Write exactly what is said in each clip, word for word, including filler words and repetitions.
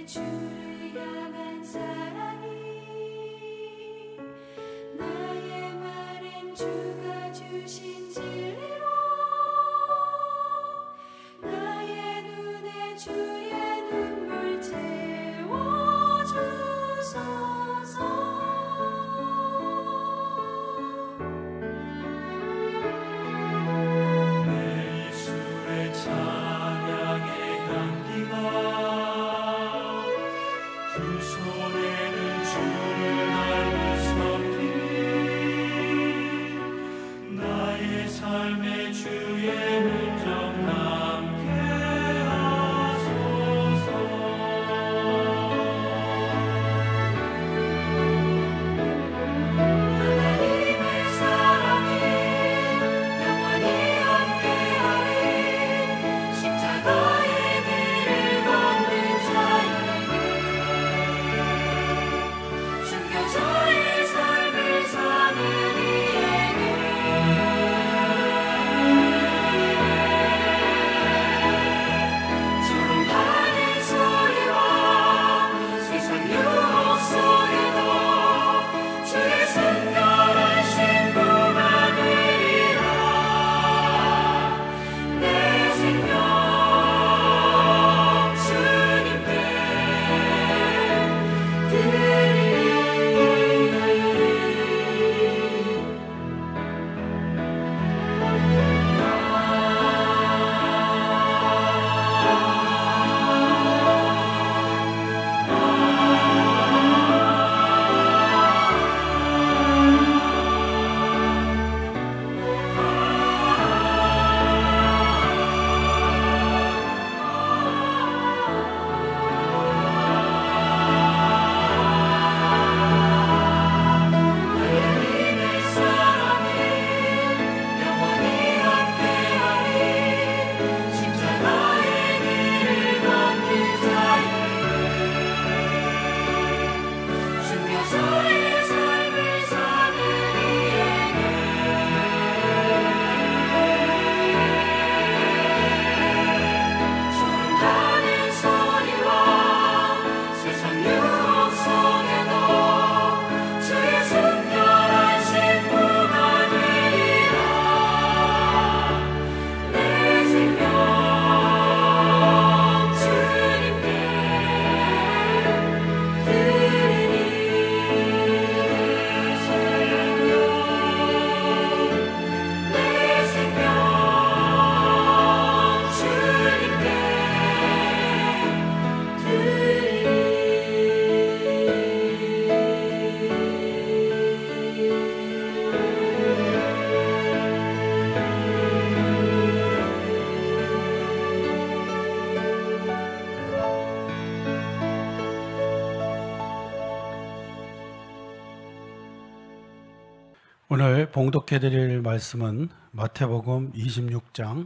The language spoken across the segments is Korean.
오늘 봉독해 드릴 말씀은 마태복음 이십육 장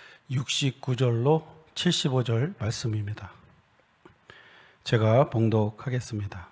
육십구 절로 칠십오 절 말씀입니다. 제가 봉독하겠습니다.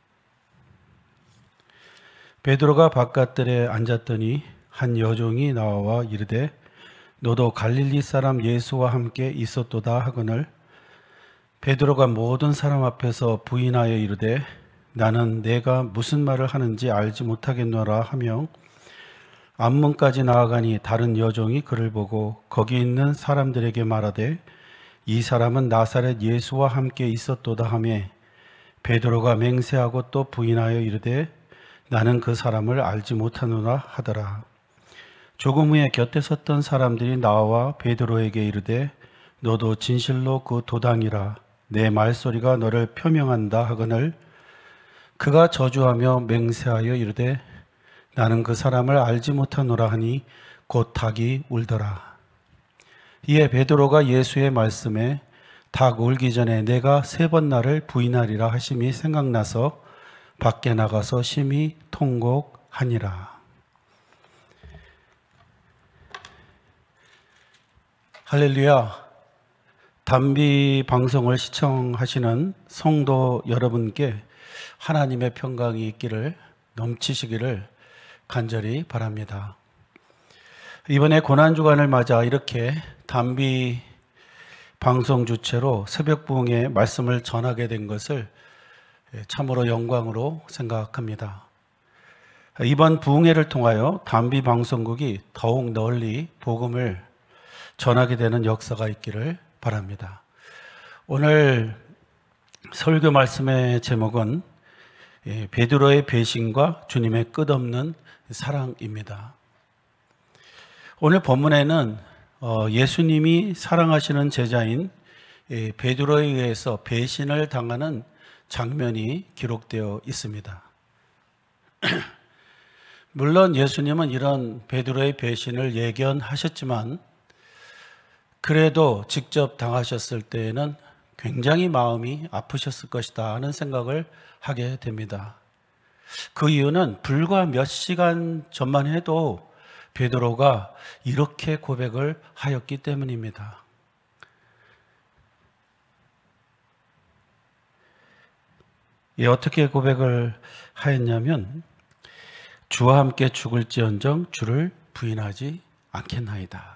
베드로가 바깥들에 앉았더니 한 여종이 나와 이르되 너도 갈릴리 사람 예수와 함께 있었도다 하거늘 베드로가 모든 사람 앞에서 부인하여 이르되 나는 내가 무슨 말을 하는지 알지 못하겠노라 하며 앞문까지 나아가니 다른 여종이 그를 보고 거기 있는 사람들에게 말하되 이 사람은 나사렛 예수와 함께 있었도다 하며 베드로가 맹세하고 또 부인하여 이르되 나는 그 사람을 알지 못하노라 하더라. 조금 후에 곁에 섰던 사람들이 나와 베드로에게 이르되 너도 진실로 그 도당이라 내 말소리가 너를 표명한다 하거늘 그가 저주하며 맹세하여 이르되 나는 그 사람을 알지 못하노라 하니 곧 닭이 울더라. 이에 베드로가 예수의 말씀에 닭 울기 전에 내가 세 번 나를 부인하리라 하심이 생각나서 밖에 나가서 심히 통곡하니라. 할렐루야. 단비 방송을 시청하시는 성도 여러분께 하나님의 평강이 있기를 넘치시기를 간절히 바랍니다. 이번에 고난주간을 맞아 이렇게 단비 방송 주체로 새벽 부흥의 말씀을 전하게 된 것을 참으로 영광으로 생각합니다. 이번 부흥회를 통하여 담비 방송국이 더욱 널리 복음을 전하게 되는 역사가 있기를 바랍니다. 오늘 설교 말씀의 제목은 베드로의 배신과 주님의 끝없는 사랑입니다. 오늘 본문에는 예수님이 사랑하시는 제자인 베드로에 의해서 배신을 당하는 장면이 기록되어 있습니다. 물론 예수님은 이런 베드로의 배신을 예견하셨지만 그래도 직접 당하셨을 때에는 굉장히 마음이 아프셨을 것이다 하는 생각을 하게 됩니다. 그 이유는 불과 몇 시간 전만 해도 베드로가 이렇게 고백을 하였기 때문입니다. 예, 어떻게 고백을 하였냐면 주와 함께 죽을지언정 주를 부인하지 않겠나이다.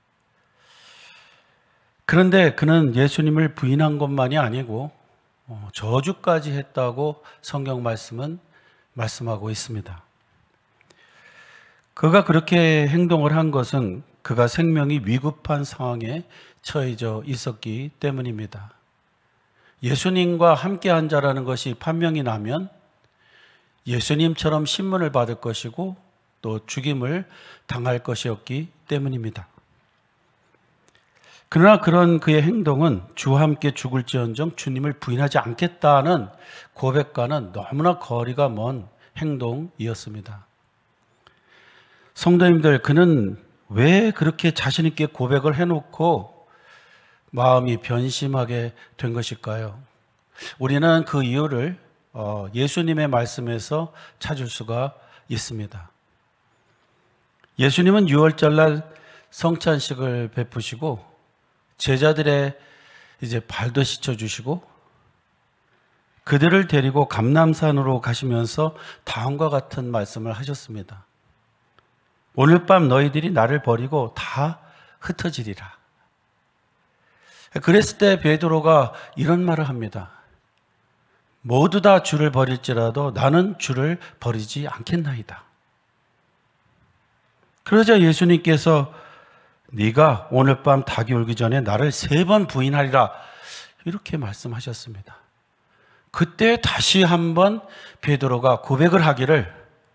그런데 그는 예수님을 부인한 것만이 아니고 저주까지 했다고 성경 말씀은 말씀하고 있습니다. 그가 그렇게 행동을 한 것은 그가 생명이 위급한 상황에 처해져 있었기 때문입니다. 예수님과 함께한 자라는 것이 판명이 나면 예수님처럼 신문을 받을 것이고 또 죽임을 당할 것이었기 때문입니다. 그러나 그런 그의 행동은 주와 함께 죽을지언정 주님을 부인하지 않겠다는 고백과는 너무나 거리가 먼 행동이었습니다. 성도님들, 그는 왜 그렇게 자신 있게 고백을 해놓고 마음이 변심하게 된 것일까요? 우리는 그 이유를 예수님의 말씀에서 찾을 수가 있습니다. 예수님은 유월절날 성찬식을 베푸시고 제자들의 이제 발도 씻어주시고 그들을 데리고 감람산으로 가시면서 다음과 같은 말씀을 하셨습니다. 오늘 밤 너희들이 나를 버리고 다 흩어지리라. 그랬을 때 베드로가 이런 말을 합니다. 모두 다 주를 버릴지라도 나는 주를 버리지 않겠나이다. 그러자 예수님께서 네가 오늘 밤 닭이 울기 전에 나를 세 번 부인하리라 이렇게 말씀하셨습니다. 그때 다시 한번 베드로가 고백을 하기를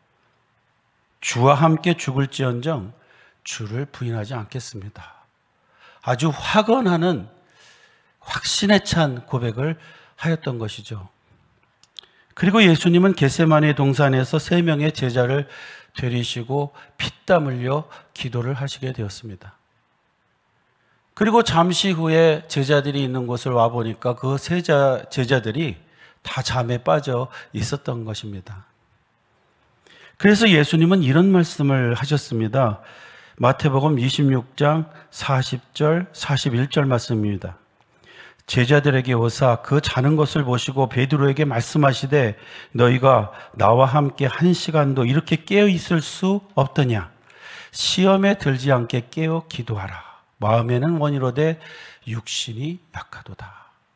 주와 함께 죽을지언정 주를 부인하지 않겠습니다. 아주 확언하는 확신에 찬 고백을 하였던 것이죠. 그리고 예수님은 겟세마네 동산에서 세 명의 제자를 데리시고 피땀 흘려 기도를 하시게 되었습니다. 그리고 잠시 후에 제자들이 있는 곳을 와보니까 그 세자, 제자들이 다 잠에 빠져 있었던 것입니다. 그래서 예수님은 이런 말씀을 하셨습니다. 마태복음 이십육 장 사십 절 사십일 절 말씀입니다. 제자들에게 오사 그 자는 것을 보시고 베드로에게 말씀하시되 너희가 나와 함께 한 시간도 이렇게 깨어 있을 수 없더냐. 시험에 들지 않게 깨어 기도하라. 마음에는 원이로되 육신이 약하도다.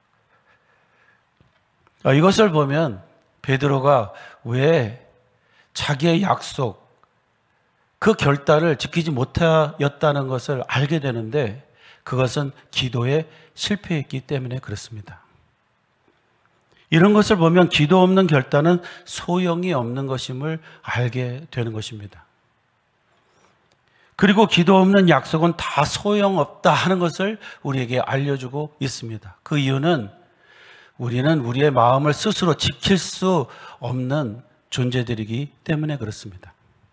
이것을 보면 베드로가 왜 자기의 약속, 그 결단을 지키지 못하였다는 것을 알게 되는데 그것은 기도에 실패했기 때문에 그렇습니다. 이런 것을 보면 기도 없는 결단은 소용이 없는 것임을 알게 되는 것입니다. 그리고 기도 없는 약속은 다 소용없다 하는 것을 우리에게 알려주고 있습니다. 그 이유는 우리는 우리의 마음을 스스로 지킬 수 없는 존재들이기 때문에 그렇습니다.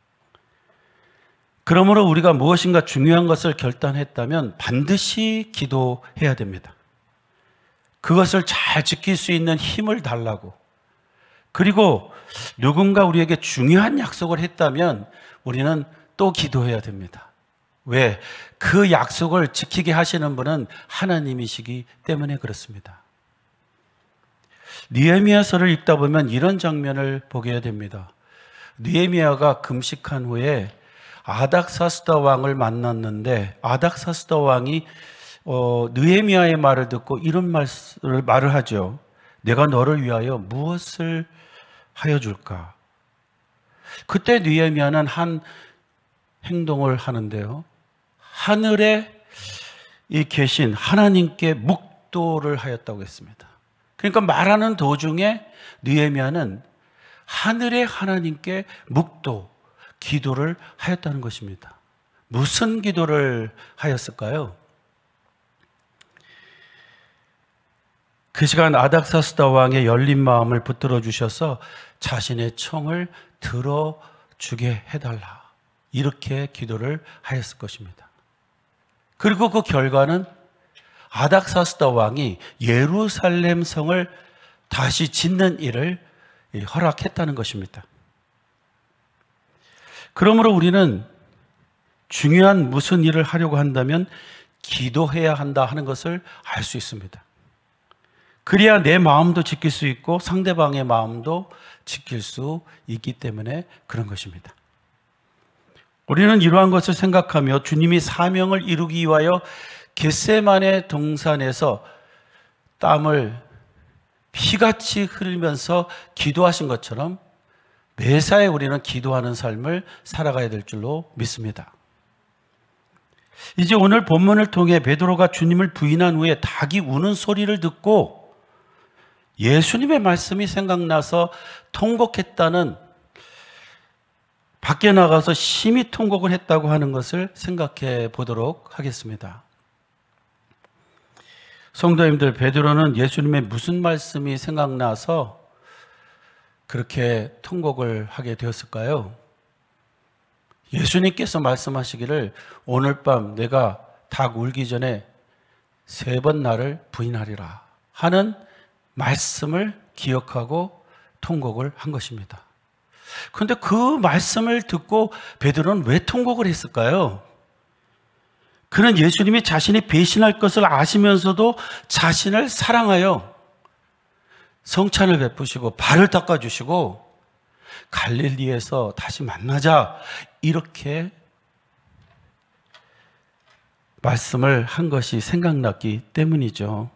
그러므로 우리가 무엇인가 중요한 것을 결단했다면 반드시 기도해야 됩니다. 그것을 잘 지킬 수 있는 힘을 달라고. 그리고 누군가 우리에게 중요한 약속을 했다면 우리는 또 기도해야 됩니다. 왜? 그 약속을 지키게 하시는 분은 하나님이시기 때문에 그렇습니다. 느헤미야서를 읽다 보면 이런 장면을 보게 됩니다. 느헤미야가 금식한 후에 아닥사스다 왕을 만났는데 아닥사스다 왕이 어, 느헤미야의 말을 듣고 이런 말을, 말을 하죠. 내가 너를 위하여 무엇을 하여 줄까? 그때 느헤미야는 한 행동을 하는데요. 하늘에 이 계신 하나님께 묵도를 하였다고 했습니다. 그러니까 말하는 도중에 느헤미야는 하늘의 하나님께 묵도, 기도를 하였다는 것입니다. 무슨 기도를 하였을까요? 그 시간 아닥사스다 왕의 열린 마음을 붙들어 주셔서 자신의 청을 들어주게 해달라, 이렇게 기도를 하였을 것입니다. 그리고 그 결과는 아닥사스다 왕이 예루살렘 성을 다시 짓는 일을 허락했다는 것입니다. 그러므로 우리는 중요한 무슨 일을 하려고 한다면 기도해야 한다 하는 것을 알 수 있습니다. 그래야 내 마음도 지킬 수 있고 상대방의 마음도 지킬 수 있기 때문에 그런 것입니다. 우리는 이러한 것을 생각하며 주님이 사명을 이루기 위하여 겟세마네 동산에서 땀을 피같이 흘리면서 기도하신 것처럼 매사에 우리는 기도하는 삶을 살아가야 될 줄로 믿습니다. 이제 오늘 본문을 통해 베드로가 주님을 부인한 후에 닭이 우는 소리를 듣고 예수님의 말씀이 생각나서 통곡했다는, 밖에 나가서 심히 통곡을 했다고 하는 것을 생각해 보도록 하겠습니다. 성도님들, 베드로는 예수님의 무슨 말씀이 생각나서 그렇게 통곡을 하게 되었을까요? 예수님께서 말씀하시기를 오늘 밤 내가 닭 울기 전에 세 번 나를 부인하리라 하는 말씀을 기억하고 통곡을 한 것입니다. 그런데 그 말씀을 듣고 베드로는 왜 통곡을 했을까요? 그는 예수님이 자신이 배신할 것을 아시면서도 자신을 사랑하여 성찬을 베푸시고 발을 닦아주시고 갈릴리에서 다시 만나자, 이렇게 말씀을 한 것이 생각났기 때문이죠.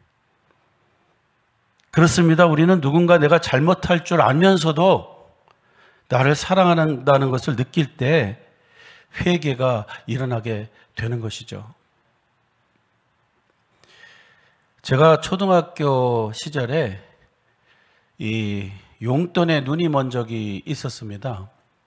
그렇습니다. 우리는 누군가 내가 잘못할 줄 알면서도 나를 사랑한다는 것을 느낄 때 회개가 일어나게 되는 것이죠. 제가 초등학교 시절에 이 용돈에 눈이 먼 적이 있었습니다.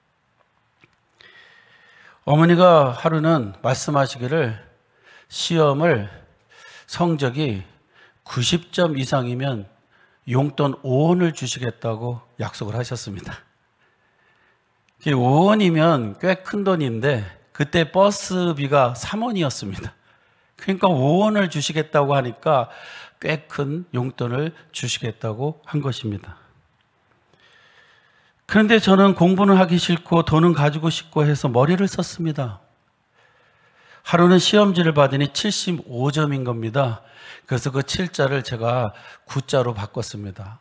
어머니가 하루는 말씀하시기를 시험을 성적이 구십 점 이상이면 용돈 오 원을 주시겠다고 약속을 하셨습니다. 오 원이면 꽤 큰 돈인데 그때 버스비가 삼 원이었습니다. 그러니까 오 원을 주시겠다고 하니까 꽤 큰 용돈을 주시겠다고 한 것입니다. 그런데 저는 공부는 하기 싫고 돈은 가지고 싶고 해서 머리를 썼습니다. 하루는 시험지를 받으니 칠십오 점인 겁니다. 그래서 그 칠 자를 제가 구 자로 바꿨습니다.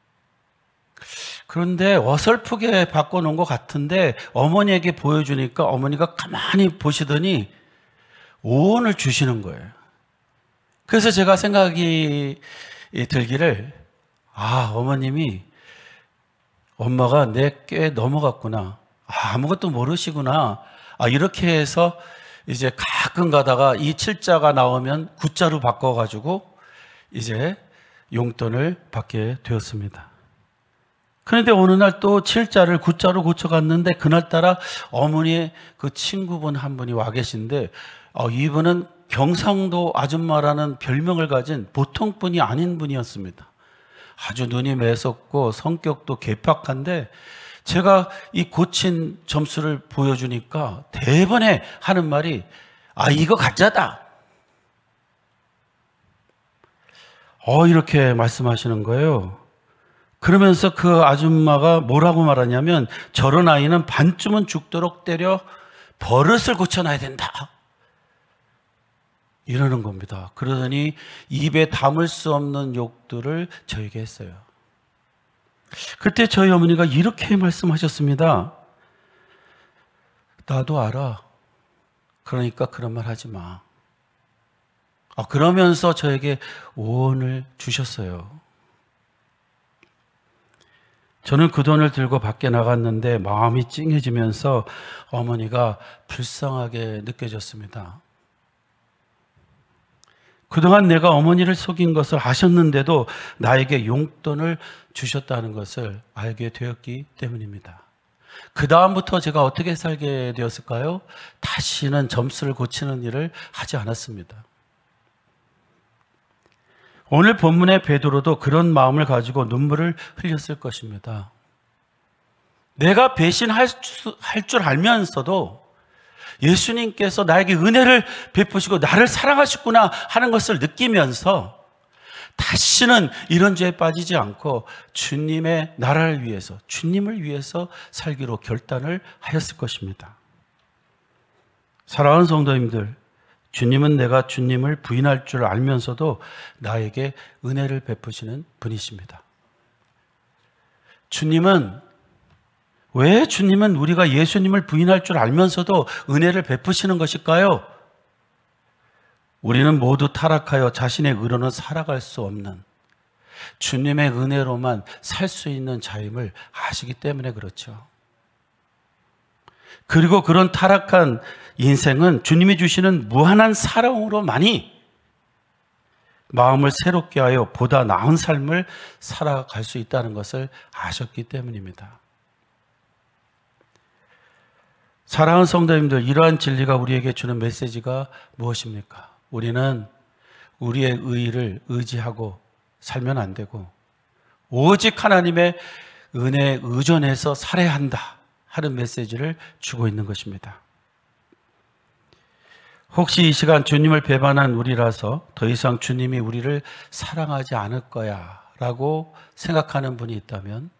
그런데 어설프게 바꿔놓은 것 같은데 어머니에게 보여주니까 어머니가 가만히 보시더니 오 원을 주시는 거예요. 그래서 제가 생각이 들기를, 아, 어머님이 엄마가 내 꽤 넘어갔구나, 아, 아무것도 모르시구나, 아, 이렇게 해서 이제 가끔 가다가 이 칠 자가 나오면 구 자로 바꿔가지고 이제 용돈을 받게 되었습니다. 그런데 어느 날 또 칠 자를 구 자로 고쳐갔는데 그날따라 어머니의 그 친구분 한 분이 와 계신데 어, 이분은 경상도 아줌마라는 별명을 가진 보통 분이 아닌 분이었습니다. 아주 눈이 매섭고 성격도 괴팍한데 제가 이 고친 점수를 보여주니까 대번에 하는 말이, 아, 이거 가짜다, 어, 이렇게 말씀하시는 거예요. 그러면서 그 아줌마가 뭐라고 말하냐면, 저런 아이는 반쯤은 죽도록 때려 버릇을 고쳐놔야 된다, 이러는 겁니다. 그러더니 입에 담을 수 없는 욕들을 저에게 했어요. 그때 저희 어머니가 이렇게 말씀하셨습니다. 나도 알아. 그러니까 그런 말 하지 마. 그러면서 저에게 오원을 주셨어요. 저는 그 돈을 들고 밖에 나갔는데 마음이 찡해지면서 어머니가 불쌍하게 느껴졌습니다. 그동안 내가 어머니를 속인 것을 아셨는데도 나에게 용돈을 주셨다는 것을 알게 되었기 때문입니다. 그 다음부터 제가 어떻게 살게 되었을까요? 다시는 점수를 고치는 일을 하지 않았습니다. 오늘 본문의 베드로도 그런 마음을 가지고 눈물을 흘렸을 것입니다. 내가 배신할 줄 알면서도 예수님께서 나에게 은혜를 베푸시고 나를 사랑하셨구나 하는 것을 느끼면서 다시는 이런 죄에 빠지지 않고 주님의 나라를 위해서, 주님을 위해서 살기로 결단을 하였을 것입니다. 사랑하는 성도님들, 주님은 내가 주님을 부인할 줄 알면서도 나에게 은혜를 베푸시는 분이십니다. 주님은 왜 주님은 우리가 예수님을 부인할 줄 알면서도 은혜를 베푸시는 것일까요? 우리는 모두 타락하여 자신의 의로는 살아갈 수 없는 주님의 은혜로만 살 수 있는 자임을 아시기 때문에 그렇죠. 그리고 그런 타락한 인생은 주님이 주시는 무한한 사랑으로만이 마음을 새롭게 하여 보다 나은 삶을 살아갈 수 있다는 것을 아셨기 때문입니다. 사랑하는 성도님들, 이러한 진리가 우리에게 주는 메시지가 무엇입니까? 우리는 우리의 의의를 의지하고 살면 안 되고 오직 하나님의 은혜에 의존해서 살아야 한다 하는 메시지를 주고 있는 것입니다. 혹시 이 시간 주님을 배반한 우리라서 더 이상 주님이 우리를 사랑하지 않을 거야 라고 생각하는 분이 있다면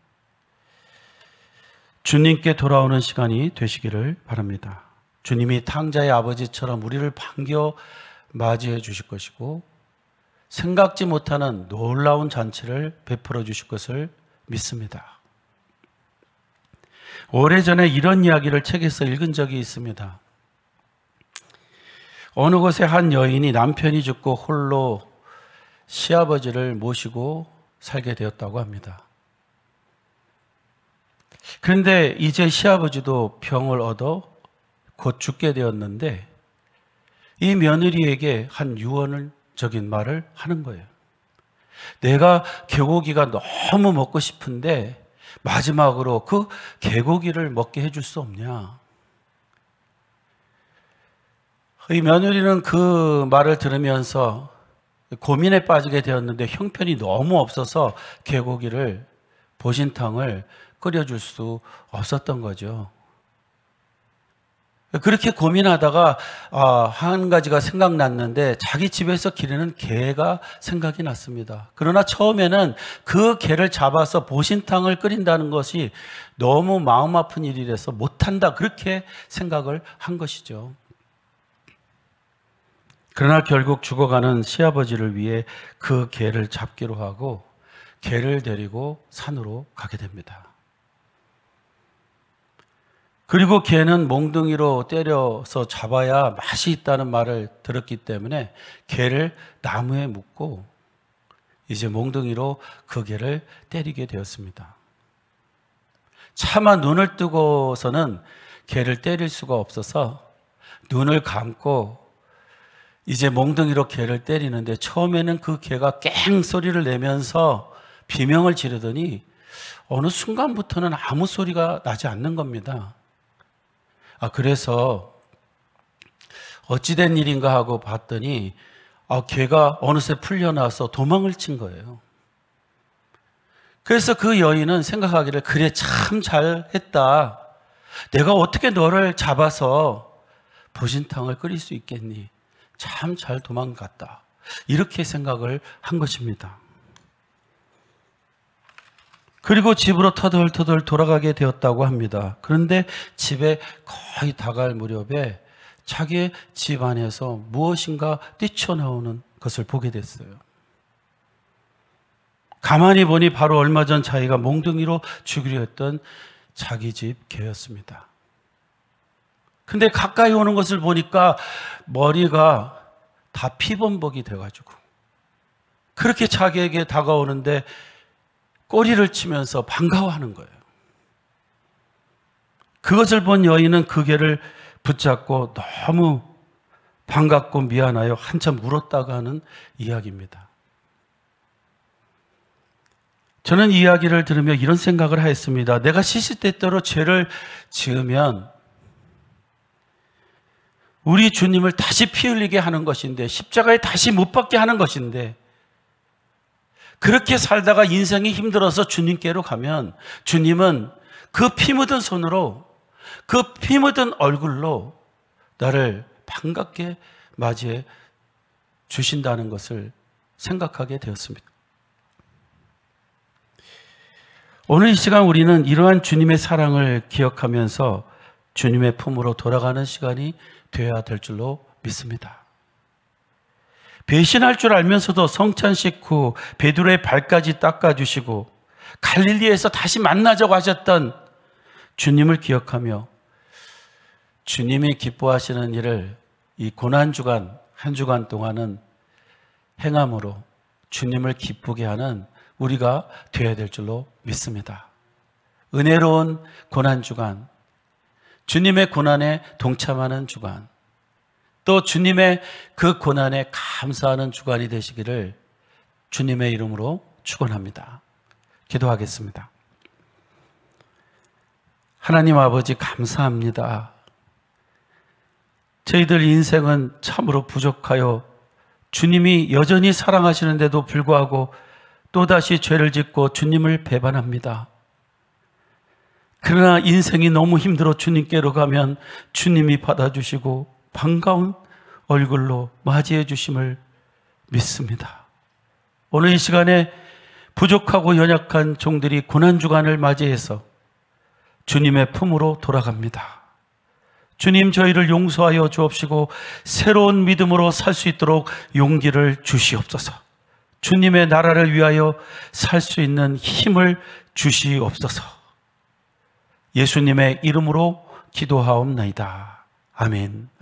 주님께 돌아오는 시간이 되시기를 바랍니다. 주님이 탕자의 아버지처럼 우리를 반겨 맞이해 주실 것이고 생각지 못하는 놀라운 잔치를 베풀어 주실 것을 믿습니다. 오래전에 이런 이야기를 책에서 읽은 적이 있습니다. 어느 곳에 한 여인이 남편이 죽고 홀로 시아버지를 모시고 살게 되었다고 합니다. 그런데 이제 시아버지도 병을 얻어 곧 죽게 되었는데 이 며느리에게 한 유언적인 말을 하는 거예요. 내가 개고기가 너무 먹고 싶은데 마지막으로 그 개고기를 먹게 해줄 수 없냐? 이 며느리는 그 말을 들으면서 고민에 빠지게 되었는데 형편이 너무 없어서 개고기를, 보신탕을 끓여줄 수 없었던 거죠. 그렇게 고민하다가 한 가지가 생각났는데 자기 집에서 기르는 개가 생각이 났습니다. 그러나 처음에는 그 개를 잡아서 보신탕을 끓인다는 것이 너무 마음 아픈 일이라서 못한다, 그렇게 생각을 한 것이죠. 그러나 결국 죽어가는 시아버지를 위해 그 개를 잡기로 하고 개를 데리고 산으로 가게 됩니다. 그리고 개는 몽둥이로 때려서 잡아야 맛이 있다는 말을 들었기 때문에 개를 나무에 묶고 이제 몽둥이로 그 개를 때리게 되었습니다. 차마 눈을 뜨고서는 개를 때릴 수가 없어서 눈을 감고 이제 몽둥이로 개를 때리는데 처음에는 그 개가 깽 소리를 내면서 비명을 지르더니 어느 순간부터는 아무 소리가 나지 않는 겁니다. 아, 그래서 어찌된 일인가 하고 봤더니 아, 개가 어느새 풀려나서 도망을 친 거예요. 그래서 그 여인은 생각하기를 그래, 참 잘했다. 내가 어떻게 너를 잡아서 보신탕을 끓일 수 있겠니? 참 잘 도망갔다. 이렇게 생각을 한 것입니다. 그리고 집으로 터덜터덜 돌아가게 되었다고 합니다. 그런데 집에 거의 다갈 무렵에 자기의 집 안에서 무엇인가 뛰쳐나오는 것을 보게 됐어요. 가만히 보니 바로 얼마 전 자기가 몽둥이로 죽이려 했던 자기 집 개였습니다. 근데 가까이 오는 것을 보니까 머리가 다 피범벅이 돼가지고 그렇게 자기에게 다가오는데 꼬리를 치면서 반가워하는 거예요. 그것을 본 여인은 그 개를 붙잡고 너무 반갑고 미안하여 한참 울었다가 하는 이야기입니다. 저는 이 이야기를 들으며 이런 생각을 하였습니다. 내가 시시때때로 죄를 지으면 우리 주님을 다시 피 흘리게 하는 것인데, 십자가에 다시 못 박게 하는 것인데, 그렇게 살다가 인생이 힘들어서 주님께로 가면 주님은 그 피 묻은 손으로, 그 피 묻은 얼굴로 나를 반갑게 맞이해 주신다는 것을 생각하게 되었습니다. 오늘 이 시간 우리는 이러한 주님의 사랑을 기억하면서 주님의 품으로 돌아가는 시간이 되어야 될 줄로 믿습니다. 배신할 줄 알면서도 성찬식 후 베드로의 발까지 닦아주시고 갈릴리에서 다시 만나자고 하셨던 주님을 기억하며 주님이 기뻐하시는 일을 이 고난주간, 한 주간 동안은 행함으로 주님을 기쁘게 하는 우리가 되어야 될 줄로 믿습니다. 은혜로운 고난주간, 주님의 고난에 동참하는 주간, 또 주님의 그 고난에 감사하는 주간이 되시기를 주님의 이름으로 축원합니다. 기도하겠습니다. 하나님 아버지, 감사합니다. 저희들 인생은 참으로 부족하여 주님이 여전히 사랑하시는데도 불구하고 또다시 죄를 짓고 주님을 배반합니다. 그러나 인생이 너무 힘들어 주님께로 가면 주님이 받아주시고 반가운 얼굴로 맞이해 주심을 믿습니다. 오늘 이 시간에 부족하고 연약한 종들이 고난주간을 맞이해서 주님의 품으로 돌아갑니다. 주님, 저희를 용서하여 주옵시고 새로운 믿음으로 살 수 있도록 용기를 주시옵소서. 주님의 나라를 위하여 살 수 있는 힘을 주시옵소서. 예수님의 이름으로 기도하옵나이다. 아멘.